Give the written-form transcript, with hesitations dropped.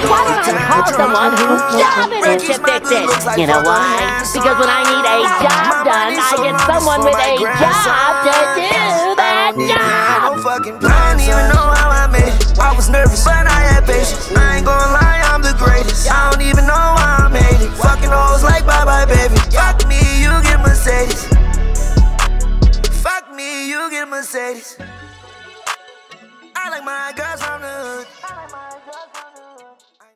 Why don't I call someone whose job it is to fix it? You know why? Because when I need a job done, I get someone with a job to do that job. I don't even know how I made it. I was nervous, but I had patience. I ain't gonna lie, I'm the greatest. I don't even know how I made it. Fucking hoes like bye-bye, baby. Fuck me, you get Mercedes. Fuck me, you get Mercedes. I like my girls from the hood.